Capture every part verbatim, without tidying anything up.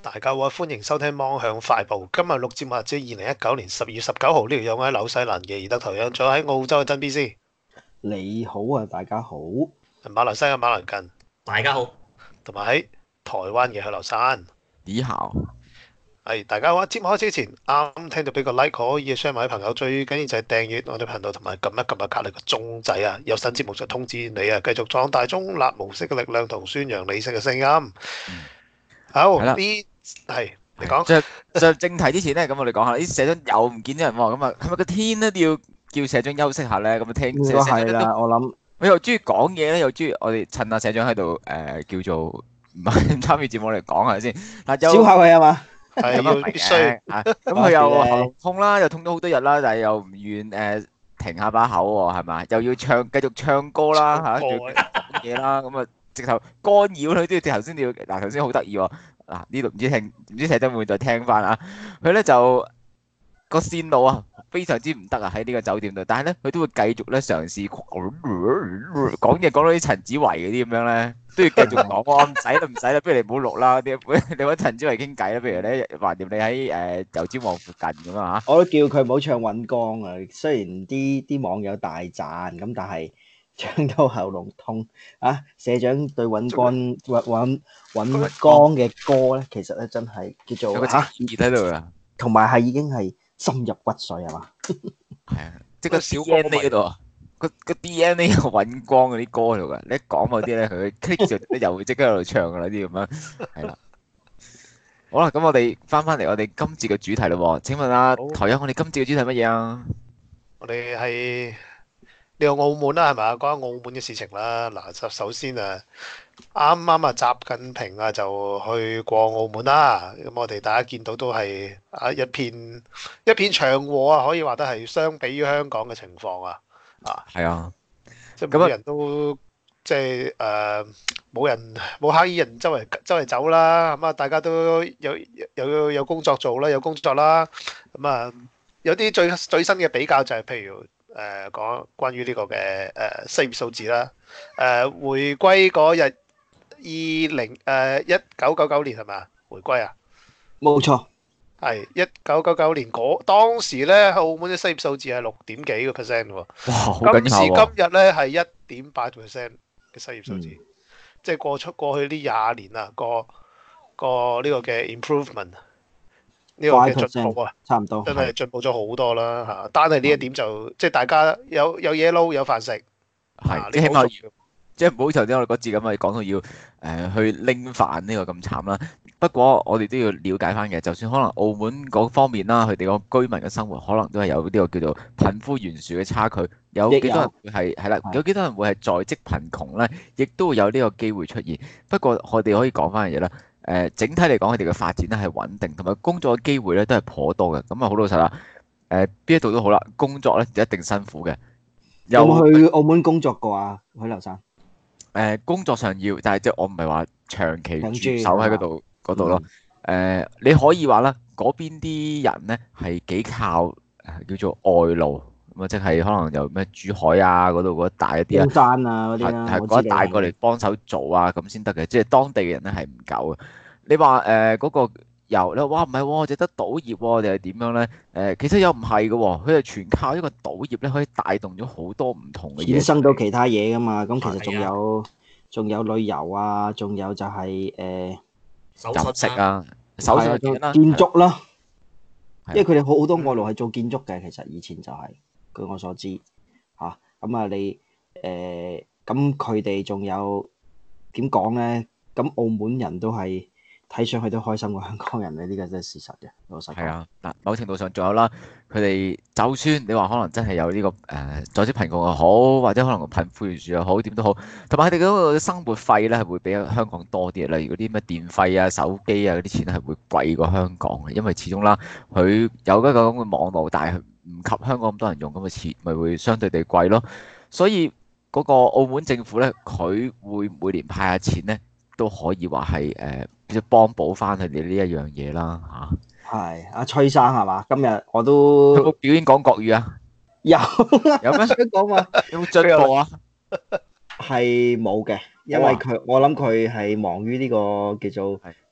大家好啊，歡迎收聽芒向快報。今日錄節目係二零一九年十二月十九號，呢條有我喺紐西蘭嘅宜德頭樣，仲有喺澳洲嘅真 B C， 你好啊，大家好。 馬來西亞馬來近， 大家好， 同埋喺台灣嘅許留山。 你好， 係大家好啊！節目開始之前，啱啱聽到俾個 like 可以 share 埋啲朋友，最緊要就係訂閱我哋頻道，同埋撳一撳下隔離個鐘仔啊！有新節目就通知你啊！繼續壯大中立模式嘅力量同宣揚理性嘅聲音。好， 係啦呢係你講。 進進正題之前咧，咁我哋講下啲社長又唔見咗人喎，咁啊係咪個天咧都要叫社長休息下咧？咁啊聽應該係啦，我諗我又中意講嘢咧，又中意我哋趁阿社長喺度誒叫做唔係參與節目嚟講下先。嗱， 燒有下佢係嘛？ 係要必須。 啊，咁佢又喉嚨痛啦，又痛咗好多日啦，但係又唔願誒停下把口喎，係咪？又要唱繼續唱歌啦嚇，仲要講嘢啦，咁啊直頭干擾佢都要頭先要嗱頭先好得意喎。嗱呢度唔知聽唔知社長會唔會再聽翻啊？佢咧就個線路啊非常之唔得啊喺呢個酒店度，但係咧佢都會繼續咧嘗試講嘢講到啲陳子維嗰啲咁樣咧，都要繼續講。我唔使啦唔使啦，不如你唔好錄啦啲，你揾陳子維傾偈啦。譬如咧橫掂你喺誒油尖旺附近咁啊嚇。 我都叫佢唔好唱尹光啊。雖然啲啲網友大讚咁，但係唱到喉嚨痛啊！社長對尹光尹尹尹光嘅歌咧，其實咧真係叫做有個情結喺度啊， 同埋係已經係深入骨髓係嘛？ 係啊，即係個小 D N A 嗰度啊，個個 D N A 有尹光嗰啲歌喺度噶。你一講嗰啲咧，佢 click 就你又會即刻喺度唱噶啦啲咁樣，係啦。好啦，咁我哋翻翻嚟我哋今次嘅主題咯。請問啊台友，我哋今次嘅主題乜嘢啊？ 我哋係呢個澳門啦，係咪啊？講下澳門嘅事情啦。嗱，就首先啊，啱啱啊，習近平啊就去過澳門啦。咁我哋大家見到都係啊一片一片祥和啊，可以話得係相比於香港嘅情況啊。啊， 係啊， 即係每人都即係誒冇人冇黑衣人周圍周圍走啦。咁啊，大家都有有有工作做啦，有工作啦。咁啊，有啲最最新嘅比較就係譬如。誒講關於呢個嘅誒失業數字啦，誒回歸嗰日二零誒一九九九年係咪啊？回歸啊， 冇錯， 係一九九九年嗰當時咧，澳門嘅失業數字係六點幾個 percent 喎。 哇，好今時緊要喎！ 今日咧係一點八 percent 嘅失業數字， 嗯即係過出過去呢廿年啊，個個呢個嘅 improvement。呢個嘅進步啊， 差唔多， 真係進步咗好多啦嚇！單係呢一點就即係大家有有嘢撈有飯食， 係即係起碼即係唔好頭先我哋嗰節咁啊，講到要誒、呃、去拎飯呢個咁慘啦。不過我哋都要了解翻嘅，就算可能澳門嗰方面啦，佢哋個居民嘅生活可能都係有呢個叫做貧富懸殊嘅差距，有幾多人會係係啦，有幾多人會係在職貧窮咧，亦都會有呢個機會出現。不過我哋可以講翻嘅嘢啦。誒、呃、整體嚟講，佢哋嘅發展咧係穩定，同埋工作嘅機會咧都係頗多嘅。咁啊好老實啦，誒邊一度都好啦，工作咧就一定辛苦嘅。 有冇去澳門工作過啊？許留山？誒、 呃、工作上要，但係即係我唔係話長期駐守喺嗰度嗰度咯。誒、 嗯呃、你可以話啦，嗰邊啲人咧係幾靠叫做外勞，咁啊即係可能由咩珠海啊嗰度嗰一帶一啲啊， 山啊嗰啲啦， 係嗰一帶過嚟幫手做啊咁先得嘅，即係當地嘅人咧係唔夠嘅。你話誒嗰個油咧，哇唔係喎，淨得賭業喎，定係點樣咧？誒、呃、其實又唔係嘅喎，佢係全靠一個賭業咧，可以帶動咗好多唔同嘅嘢， 衍生到其他嘢噶嘛。咁其實仲係啊有仲有旅遊啊，仲有就係誒手飲食術啊， 啊、手術係啦、 啊建築啦， 係啊因為佢哋好好多外勞係做建築嘅。其實以前就係、據我所知嚇，咁啊你誒咁佢哋仲有點講咧？咁澳門人都係睇上去都開心過香港人嘅，呢個真係事實嘅。老實講， 係啊，嗱，某程度上仲有啦，佢哋就算你話可能真係有呢、這個誒、呃、在職貧窮又好，或者可能貧富懸殊又好，點都好，同埋佢哋嗰個生活費咧係會比香港多啲，例如嗰啲咩電費啊、手機啊嗰啲錢係會貴過香港嘅，因為始終啦，佢有一個咁嘅網絡，但係唔及香港咁多人用，咁嘅錢咪會相對地貴咯。所以嗰個澳門政府咧，佢會每年派下錢咧，都可以話係誒，即係幫補翻佢哋呢一樣嘢啦嚇。 係阿崔生係嘛？今日我有都冇表演講國語啊？ 有有咩？ 想講話有冇進步啊？ 係冇嘅，因為佢我諗佢係忙於呢個叫做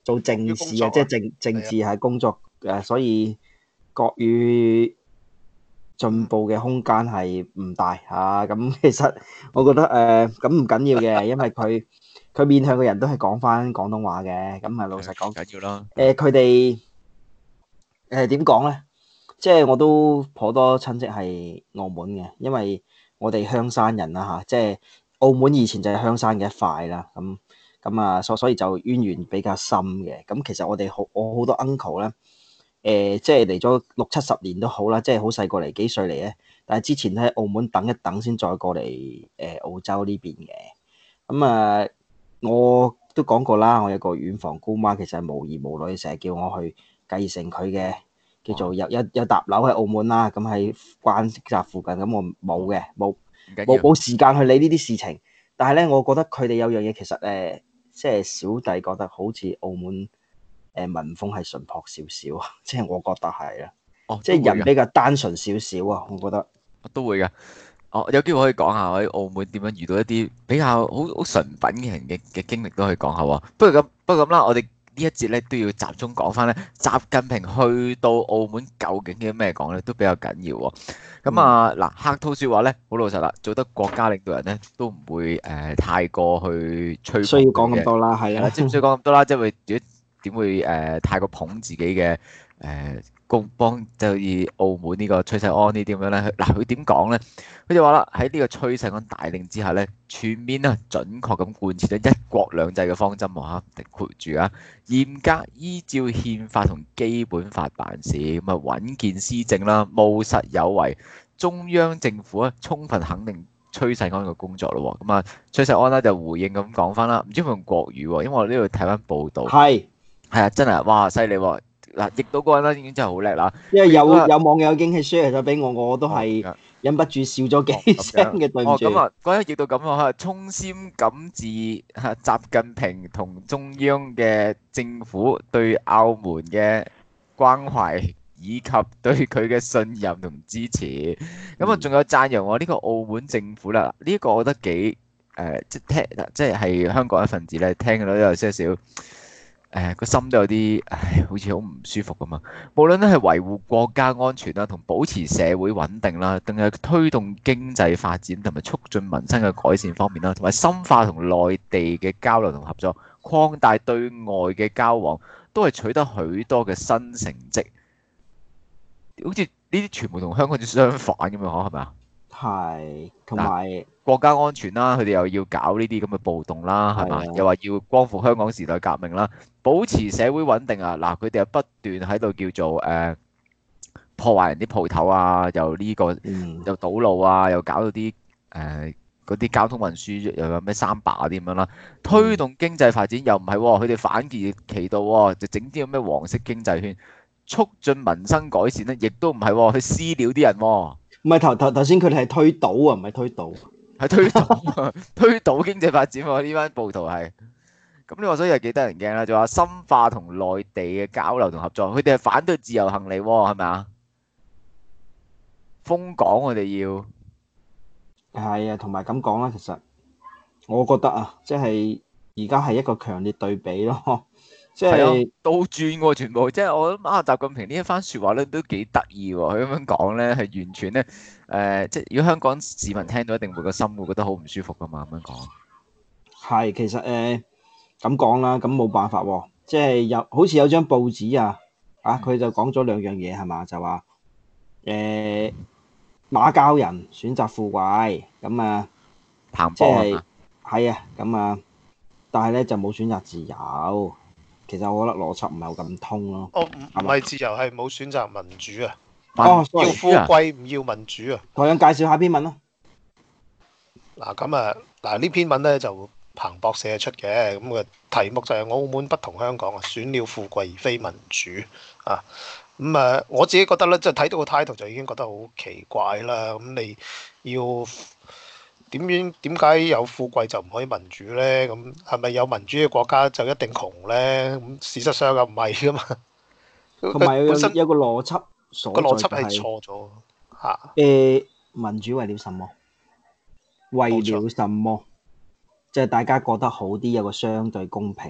做正要工作啊事啊，即係政政治係工作誒，所以國語進步嘅空間係唔大嚇。咁、其實我覺得誒咁唔緊要嘅，因為佢佢面向嘅人都係講翻廣東話嘅。咁啊，老實講， 緊要啦。 誒佢哋誒點講咧？即係我都頗多親戚係澳門嘅，因為我哋香山人啦嚇，即係澳門以前就係香山嘅一塊啦。咁咁啊，所所以就淵源比較深嘅。咁其實我哋好我好多 uncle 咧。誒、即係嚟咗六七十年都好啦，即係好細個嚟幾歲嚟咧，但係之前都喺澳門等一等先再過嚟誒、澳洲呢邊嘅。咁啊，我都講過啦，我有個遠房姑媽，其實係無兒無女，成日叫我去繼承佢嘅，叫做有有有搭樓喺澳門啦，咁喺關閘附近，咁我冇嘅，冇唔緊要。 冇冇時間去理呢啲事情。但係咧，我覺得佢哋有樣嘢，其實誒、即係小弟覺得好似澳門。誒、民風係淳樸少少啊，即係我覺得係啊， 哦， 即係都會㗎人比較單純少少啊，我覺得都會㗎。哦，有機會可以講下我喺澳門點樣遇到一啲比較好好純品嘅人嘅嘅經歷都可以講下喎。不過咁不過咁啦，我哋呢一節咧都要集中講翻咧，習近平去到澳門究竟有咩講咧，都比較緊要喎。咁啊嗱，客套説話咧，好老實啦，做得國家領導人咧，都唔會誒、呃太過去吹需要捧佢嘅。 講咁多啦，係係啦， 啊， 即係唔需要講咁多啦，即係會點點會誒、呃太過捧自己嘅誒公幫，就好似澳門呢個崔世安呢啲咁樣咧。佢嗱佢點講咧？佢就話啦，喺呢個崔世安帶領之下咧，全面啊準確咁貫徹咗一國兩制嘅方針喎嚇，括住啊，嚴格依照憲法同基本法辦事，咁啊穩健施政啦，務實有為，中央政府啊充分肯定崔世安嘅工作咯喎。咁啊，崔世安咧就回應咁講翻啦，唔知佢用國語喎，因為我呢度睇翻報道。 係， 係啊，真係哇，犀利喎！嗱，譯到嗰個人咧已經真係好叻啦。 因為有佢話有網友已經係 share 咗俾我，我都哦係咁忍不住笑咗哦幾咁聲樣嘅，對唔哦， 住。 咁啊，嗰日譯到咁啊，衷心感謝嚇習近平同中央嘅政府對澳門嘅關懷，以及對佢嘅信任同支持。咁啊， 嗯仲有讚揚我呢個澳門政府啦，呢、個我覺得幾誒、即係聽即係係香港一份子咧，聽到都有些少。誒個心都有啲，唉，好似好唔舒服咁啊！無論咧係維護國家安全啦，同保持社會穩定啦，定係推動經濟發展同埋促進民生嘅改善方面啦，同埋深化同內地嘅交流同合作，擴大對外嘅交往，都係取得許多嘅新成績。好似呢啲全部同香港好似相反咁樣，嗬，係咪啊？ 係，同埋國家安全啦，佢哋又要搞呢啲咁嘅暴動啦，係嘛？ 係啊又話要光復香港時代革命啦，保持社會穩定啊！嗱，佢哋又不斷喺度叫做誒、呃破壞人啲鋪頭啊，又呢、個嗯又堵路啊，又搞到啲誒嗰啲交通運輸又有咩三罷啲咁樣啦，推動經濟發展又唔係喎，佢哋反而其道喎，就整啲咁咩黃色經濟圈，促進民生改善咧，亦都唔係喎，去私了啲人喎。 唔係頭頭頭先佢哋係推倒啊，唔係推倒。 係推倒推倒經濟發展喎，呢班暴徒係。咁呢個所以係幾得人驚啦，就話深化同內地嘅交流同合作，佢哋係反對自由行嚟喎，係咪啊？封港我哋要係啊，同埋咁講啦，其實我覺得啊，即係而家係一個強烈對比咯，即係係啊，倒轉喎全部，即係我諗啊，習近平呢一番説話咧都幾得意喎，佢咁樣講咧係完全咧誒、即係如果香港市民聽到一定會個心會覺得好唔舒服噶嘛，咁樣講。 係其實誒咁講啦，咁冇辦法喎，即係有好似有張報紙啊，啊佢就講咗兩樣嘢係嘛，就話誒馬交人選擇富貴，咁啊即係彭博啊嘛， 係啊，咁啊，但係咧就冇選擇自由。其實我覺得邏輯唔係咁通咯。 哦，唔唔係自由，係冇選擇民主啊！ 哦民 ，sorry 要富貴唔要民主啊！ 台長介紹下篇文咯。 嗱咁啊，嗱呢篇文咧就彭博寫出嘅，咁嘅題目就係澳門不同香港啊，選了富貴而非民主啊。咁啊，我自己覺得咧，即係睇到個 title 就已經覺得好奇怪啦。咁你要點樣點解有富貴就唔可以民主咧？咁係咪有民主嘅國家就一定窮咧？咁事實上又唔係噶嘛。 同埋有本身有個邏輯所個邏輯係在就係錯咗嚇。 誒民主為了什麼？為冇錯了什麼？即係大家覺得好啲，有個相對公平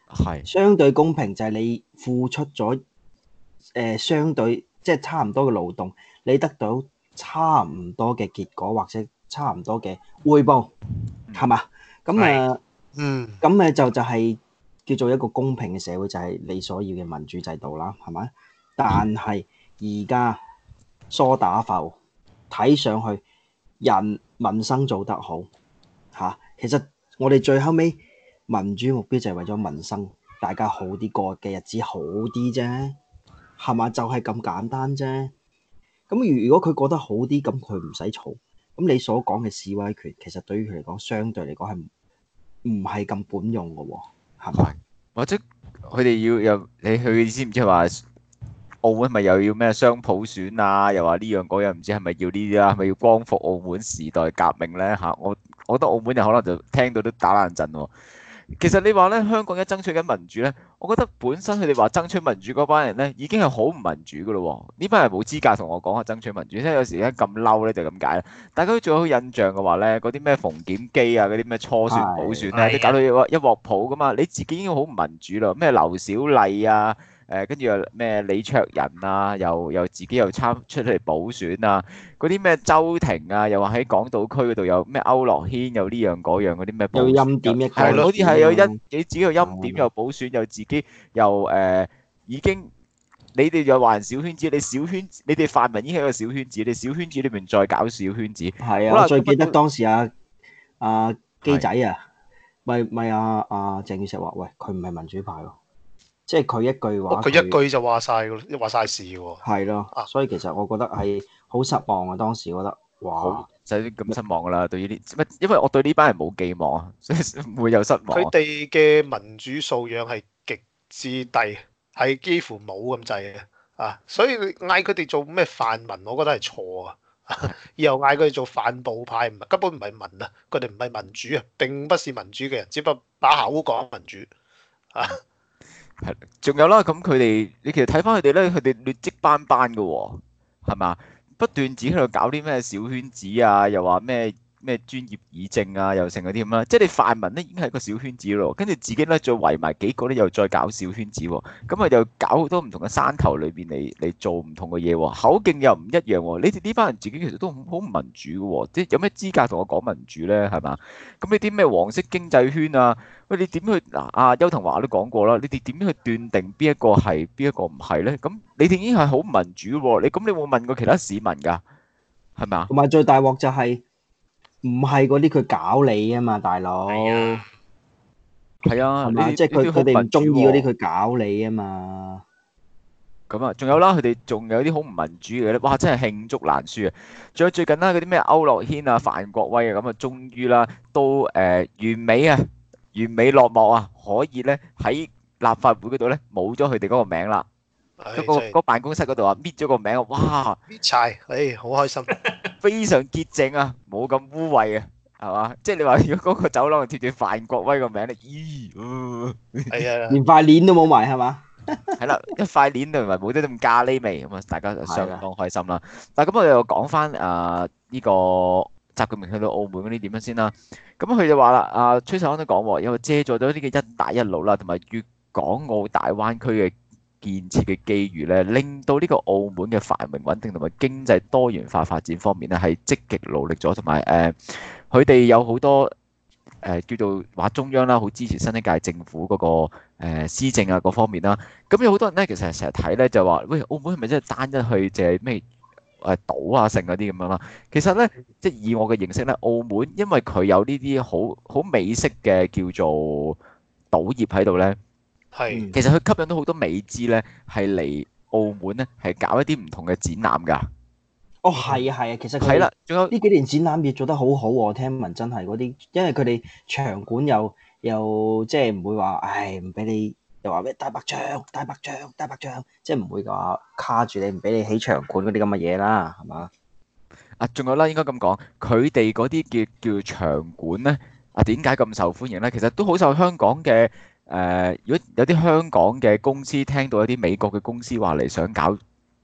係相對公平就係你付出咗誒、呃、相對即係差唔多嘅勞動，你得到差唔多嘅結果或者差唔多嘅回報，係嘛？咁係啊， 嗯咁誒就就係叫做一個公平嘅社會，就係你所要嘅民主制度啦，係咪？但係而家梳打浮睇上去人民生做得好嚇、其實我哋最後尾民主目標就係為咗民生，大家好啲過嘅日子好啲啫，係嘛？就係咁簡單啫。咁如果佢過得好啲，咁佢唔使嘈。咁你所講嘅示威權，其實對於佢嚟講，相對嚟講係唔唔係咁本用嘅喎，係咪？ 或者佢哋要有你去知唔知話澳門係咪又要咩雙普選啊？又話呢樣嗰樣，唔知係咪要呢啲啊？係咪要光復澳門時代革命咧嚇？我我覺得澳門人可能就聽到都打冷震喎。其實你話咧，香港一爭取緊民主咧，我覺得本身佢哋話爭取民主嗰班人咧，已經係好唔民主噶咯喎。呢班人冇資格同我講話爭取民主，即係有時咧咁嬲咧就咁解啦。大家都仲有好印象嘅話咧，嗰啲咩馮檢基啊，嗰啲咩初選補選咧， 係都搞到一鑊一鑊泡噶嘛。你自己已經好唔民主啦，咩劉小麗啊，誒跟住又咩李卓人啊，又又自己又參出嚟補選啊。嗰啲咩周庭啊，又話喺港島區嗰度有咩區諾軒，又呢樣嗰樣嗰啲咩補又選欽點一個係咯，好似係有一你自己又欽嗯點又補選，又自己又誒、呃已經你哋又話人小圈子，你小圈子你哋泛民已經係一個小圈子，你小圈子裏面再搞小圈子， 係啊， 好啦我最記得咁啊當時啊啊基仔啊，咪咪啊啊鄭宇碩話：喂，佢唔係民主派喎，即係佢一句話， 哦佢一句就話晒噶啦，話晒事喎。 係咯， 啊所以其實我覺得係好失望啊！當時覺得哇好，就係咁失望噶啦。對於呢，乜因為我對呢班人冇寄望啊，所以唔會有失望佢。哋嘅民主素養係極之低，係幾乎冇咁滯嘅啊！所以你嗌佢哋做咩泛民，我覺得係錯啊！以後嗌佢哋做泛暴派，唔係根本唔係民啊，佢哋唔係民主啊，並不是民主嘅人，只不過把口講民主啊！ 係，仲有啦，咁佢哋你其實睇翻佢哋咧，佢哋劣跡斑斑嘅喎，係嘛？不斷自己喺度搞啲咩小圈子啊，又話咩咩專業議政啊，又成嗰啲咁啦。即係你泛民咧已經係一個小圈子咯，跟住自己咧再圍埋幾個咧，又再搞小圈子喎。咁啊又搞好多唔同嘅山頭裏邊嚟嚟做唔同嘅嘢喎，口徑又唔一樣喎。你哋呢班人自己其實都好好唔民主嘅喎，即係有咩資格同我講民主咧？係嘛？咁你啲咩黃色經濟圈啊？喂，你點去嗱？阿邱騰華都講過啦，你哋點樣去斷定邊一個係邊一個唔係咧？咁你哋已經係好唔民主喎，你咁你有冇問過其他市民㗎？係咪啊？ 同埋最大鑊就係唔係嗰啲佢搞你啊嘛，大佬係係啊， 嘛？ 你即係佢你都好佢哋唔中意嗰啲民主喎佢搞你啊嘛。 咁啊，仲有啦，佢哋仲有啲好唔民主嘅咧，哇！真係罄竹難書啊！仲有最近啦，嗰啲咩區諾軒啊、范國威啊，咁啊，終於啦，都誒、呃、完美啊，完美落幕啊，可以咧喺立法會嗰度咧冇咗佢哋嗰個名啦， 唉， 嗰、個真係嗰辦公室嗰度啊搣咗個名啊，哇！ 搣柴，唉，好開心。 非常潔淨啊，冇咁污穢啊，係嘛？即係你話如果嗰個走廊貼住范國威個名咧，咦？呃係啊， 連塊鏈都冇埋係嘛？ 係啦，一塊鏈同埋冇得咁咖喱味，咁啊，大家就相係啊當開心啦。但係咁我哋又講翻啊呢個習近平去到澳門嗰啲點樣先啦。咁佢就話啦，啊崔世安都講喎，因為借助咗呢個一帶一路啦，同埋粵港澳大灣區嘅建設嘅機遇咧，令到呢個澳門嘅繁榮穩定同埋經濟多元化發展方面咧係積極努力咗，同埋誒佢哋有好多。誒、呃、叫做話中央啦，好支持新一屆政府嗰、個誒、呃、施政啊各方面啦。咁有好多人咧，其實成日睇咧就話，喂，澳門係咪真係單一去就係咩誒島啊剩嗰啲咁樣啦？其實咧，即係以我嘅認識咧，澳門因為佢有呢啲好好美式嘅叫做賭業喺度咧， 係嗯其實佢吸引到好多美資咧係嚟澳門咧係搞一啲唔同嘅展覽㗎。 哦，係啊係啊，其實佢係啦，仲有呢幾年展覽業做得好好喎，聽聞真係嗰啲，因為佢哋場館又又即係唔會話，唉唔俾你，又話咩大白象、大白象、大白象，即係唔會話卡住你，唔俾你起場館嗰啲咁嘅嘢啦，係嘛？ 啊，仲有啦，應該咁講，佢哋嗰啲叫叫場館咧，啊點解咁受歡迎咧？其實都好受香港嘅誒、呃，如果有啲香港嘅公司聽到一啲美國嘅公司話嚟想搞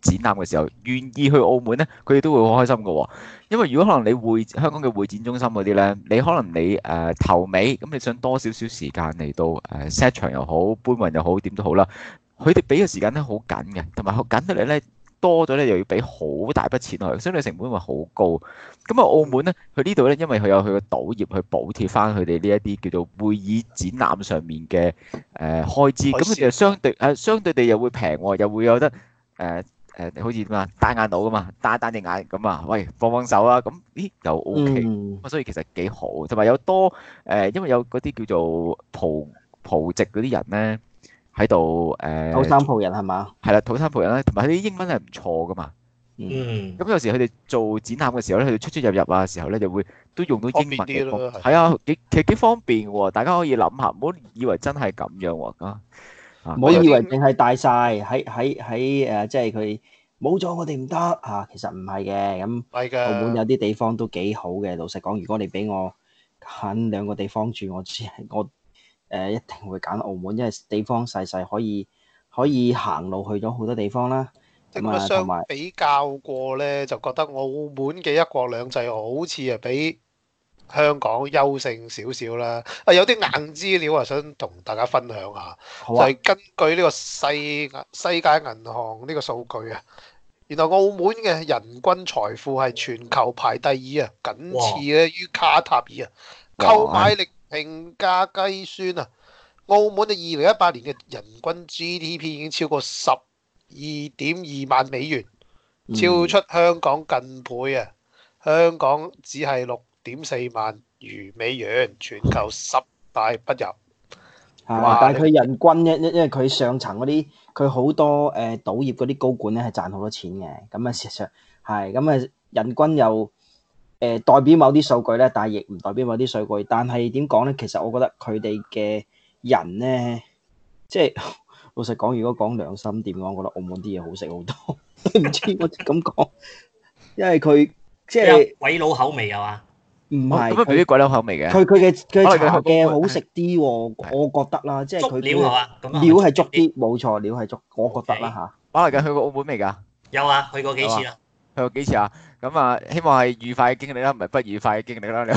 展覽嘅時候，願意去澳門咧，佢哋都會好開心嘅喎。因為如果可能你會香港嘅會展中心嗰啲咧，你可能你誒、呃、頭尾咁，你想多少少時間嚟到誒 set 場又好，搬運又好，點都好啦。佢哋俾嘅時間咧好緊嘅，同埋好緊得嚟咧。多咗咧，又要俾好大筆錢落去，相對成本會好高。咁啊，澳門咧，佢呢度咧，因為佢有佢個賭業去補貼翻佢哋呢一啲叫做會議展覽上面嘅誒、呃、開支，咁佢哋就相對誒、呃、相對地又會平喎，又會有得誒誒、呃呃，好似點啊，單眼佬噶嘛，單單隻眼咁啊，喂，幫幫手啊，咁咦又 O K，咁所以其實幾好，同埋有多誒、呃，因為有嗰啲叫做葡葡籍嗰啲人咧。喺度誒， 土生葡人係嘛？ 係啦，土生葡人咧，同埋佢啲英文係唔錯噶嘛。 嗯。 咁有時佢哋做展覽嘅時候咧，佢哋出出入入啊時候咧，就會都用到英文嘅方便啲咯。 係啊，幾其實幾方便喎，大家可以諗下，唔好以為真係咁樣喎啊！ 唔好以為淨係大晒，喺喺喺誒，即係佢冇咗我哋唔得嚇，其實唔係嘅。咁係㗎。 澳門有啲地方都幾好嘅。老實講，如果你俾我揀兩個地方住，我只係我。誒、呃、一定會揀澳門，因為地方細細，可以可以行路去咗好多地方啦。 咁啊，相比較過咧，就覺得澳門嘅一國兩制好似啊比香港優勝少少啦。啊，有啲硬資料啊，想同大家分享下，啊、就係根據呢個世世界銀行呢個數據啊，原來澳門嘅人均財富係全球排第二啊，僅次咧於卡塔爾啊，購買力。評價計算啊，澳門嘅二零一八年嘅人均 G D P 已經超過十二點二萬美元，超出香港近倍啊！香港只係六點四萬餘美元，全球十大不入。 係，但係佢人均因因因為佢上層嗰啲，佢好多誒、呃、賭業嗰啲高管咧係賺好多錢嘅，咁啊事實上係咁啊人均又。誒、呃、代表某啲數據咧，但係亦唔代表某啲數據。但係點講咧？其實我覺得佢哋嘅人咧，即係老實講，如果講良心店嘅話，我覺得澳門啲嘢好食好多。唔知我咁講，因為佢即係鬼佬口味啊嘛？ 唔係咁啊，未必鬼佬口味嘅。 佢佢嘅佢茶嘅好食啲喎，我覺得啦，即係佢料係嘛？ 料係足啲，冇錯，料係足，我覺得啦嚇。 馬來近去過澳門未㗎？ 有啊，去過幾次啦。 去過幾次啊？咁啊，希望係愉快嘅經歷啦，唔係不愉快嘅經歷啦。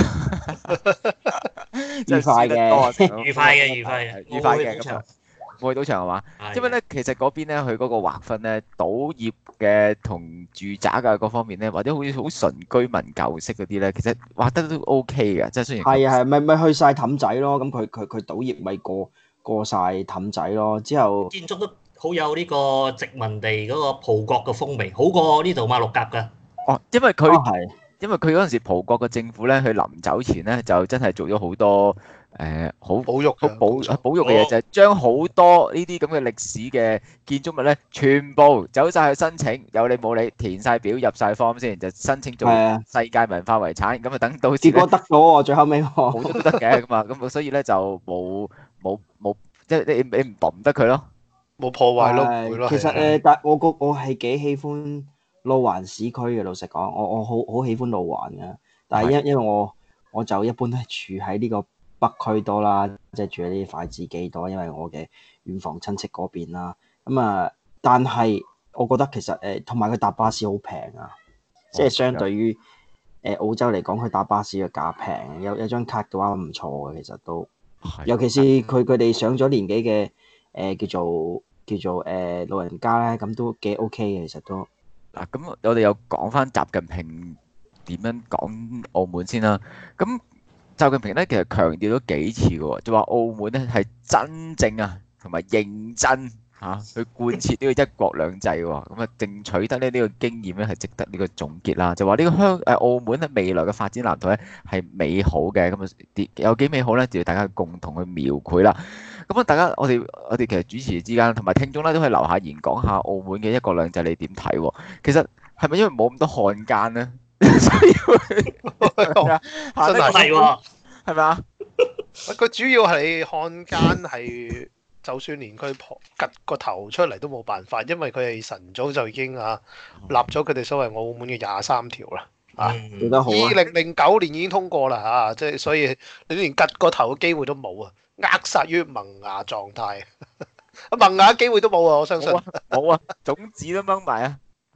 愉快嘅， 愉快嘅，愉快嘅， 愉快嘅咁啊！冇去賭場係嘛？因為咧，其實嗰邊咧，佢嗰個劃分咧，賭業嘅同住宅嘅各方面咧，或者好似好純居民舊式嗰啲咧，其實劃得都 O K 嘅，即係雖然係啊係，咪咪去晒氹仔咯？咁佢佢佢賭業咪過過曬氹仔咯？之後建築都好有呢個殖民地嗰個葡國嘅風味，好過呢度馬六甲㗎。 哦，因為佢， 哦、 因為佢嗰陣時葡國嘅政府咧，佢臨走前咧就真係做咗好多誒好保育、 好保保育嘅嘢，就係將好多呢啲咁嘅歷史嘅建築物咧，全部走晒去申請，有你冇你填晒表入晒 form 先，就申請做世界文化遺產，咁啊等到結果得咗喎，最後尾好多都得嘅咁啊，咁所以咧就冇冇冇，即係你你唔揼唔得佢咯， 冇破壞咯， 其實誒，但我個我係幾喜歡路環市區嘅，老實講，我我好好喜歡路環嘅，但係因因為我我就一般都係住喺呢個北區多啦，即係住喺啲筷子基多，因為我嘅遠房親戚嗰邊啦。咁啊，但係我覺得其實誒，同埋佢搭巴士好平啊，即係相對於誒澳洲嚟講，佢搭巴士嘅價平，有有張卡嘅話唔錯嘅，其實都，尤其是佢佢哋上咗年紀嘅誒叫做叫做誒老人家咧，咁都幾 OK 嘅，其實都。 嗱，咁我哋又講翻習近平點樣講澳門先啦。咁習近平咧其實強調咗幾次嘅喎，就話澳門咧係真正啊同埋認真嚇去貫徹呢個一國兩制喎。咁啊，正取得咧呢個經驗咧係值得呢個總結啦。就話呢個香誒澳門喺未來嘅發展藍圖咧係美好嘅。咁啊，有幾美好咧，就要大家共同去描繪啦。咁啊，大家我哋我哋其實主持之間同埋聽眾咧都可以留下言講下澳門嘅一國兩制你點睇喎？其實係咪因為冇咁多漢奸咧？所以會啊， 真係喎， 係咪啊？ 佢主要係漢奸係，就算連佢趌個頭出嚟都冇辦法，因為佢係晨早就已經啊立咗佢哋所謂澳門嘅廿三條啦。啊， 做得好啊！ 二零零九年已經通過啦嚇，即係所以你連趌個頭嘅機會都冇啊！扼殺於萌芽狀態，萌芽機會都冇啊！我相信冇啊，種子都掹埋啊！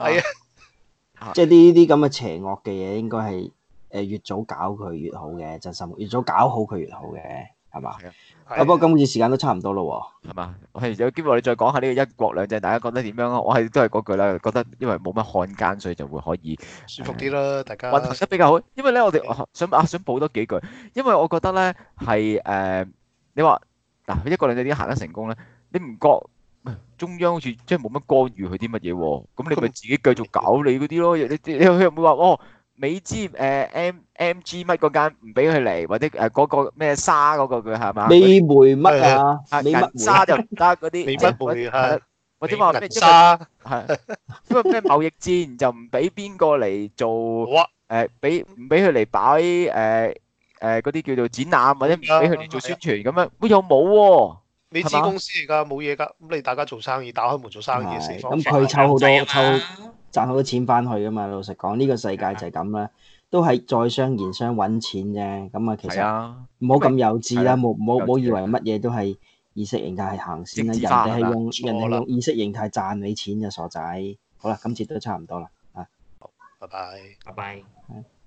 係啊， 即係呢啲咁嘅邪惡嘅嘢，應該係誒越早搞佢越好嘅，真心越早搞好佢越好嘅，係嘛？ 係啊啊，不過今次時間都差唔多咯係嘛？我係有機會我哋再講下呢個一國兩制，大家覺得點樣啊？我係都係嗰句啦，覺得因為冇乜漢奸，所以就會可以舒服啲啦，大家運行得比較好。因為咧，我哋想啊想補多幾句，因為我覺得咧係誒，你話嗱一國兩制點行得成功咧？你唔覺中央好似即係冇乜干預佢啲乜嘢喎？咁你咪自己繼續搞你嗰啲咯。你你你佢又會話哦？美資誒 M M G 乜嗰間唔俾佢嚟，或者誒嗰個咩沙嗰個佢係嘛？ 喎。美媒乜啊？ 啊銀美乜沙就唔得嗰啲， 美即係乜媒係啦係或者話咩？因為沙係因為咩貿易戰就唔俾邊個嚟做好啊， 誒，俾唔俾佢嚟擺誒誒嗰啲叫做展覽，或者唔俾佢嚟做宣傳咁樣，喂又冇喎， 美資公司嚟㗎，冇嘢㗎。咁你大家做生意，打開門做生意嘅四方咁法佢抽好多制啊抽嘛賺好多錢翻去噶嘛。老實講，呢、個世界就係咁啦，都係在商言商揾錢啫。咁啊，其實係啊， 唔好咁幼稚啦， 係啊冇唔好唔好幼稚以為乜嘢都係意識形態係行先啦。 政人哋係治化係嘛用人哋係錯啦用意識形態賺你錢嘅傻仔。好啦，今次都差唔多啦。 拜拜。 拜拜。 係